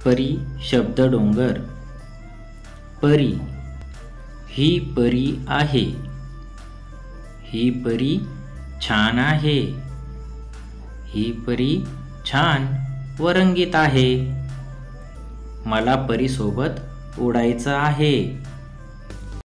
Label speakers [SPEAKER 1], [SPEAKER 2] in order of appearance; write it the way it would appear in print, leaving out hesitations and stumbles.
[SPEAKER 1] परी शब्द डोंगर. परी, ही परी आहे. ही परी छान आहे. ही परी छान व रंगीत आहे. मला परीसोबत उडायचं आहे.